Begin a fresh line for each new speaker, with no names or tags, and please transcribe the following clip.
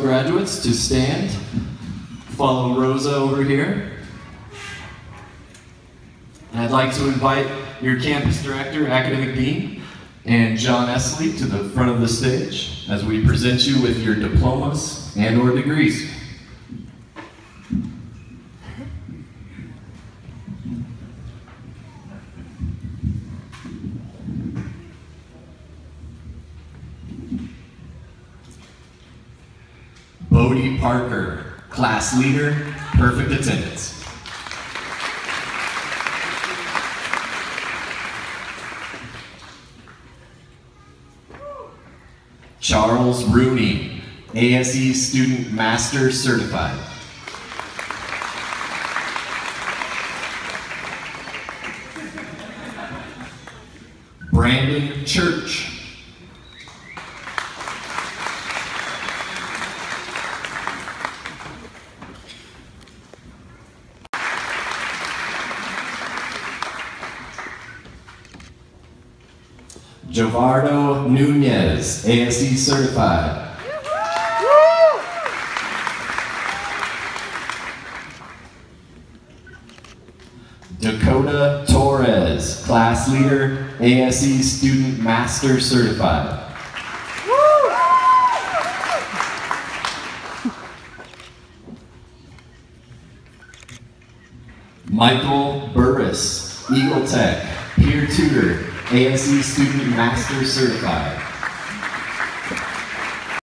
graduates to stand. Follow Rosa over here. And I'd like to invite your campus director, academic dean, and John Esley to the front of the stage as we present you with your diplomas and/or degrees. Bodie Parker, class leader, perfect attendance. Charles Rooney, ASE Student Master Certified. Brandon Church. Jovardo Nunez, ASE Certified. Dakota Torres, Class Leader, ASE Student Master Certified. Michael Burris, Eagle Tech, Peer Tutor, ASE Student Master Certified.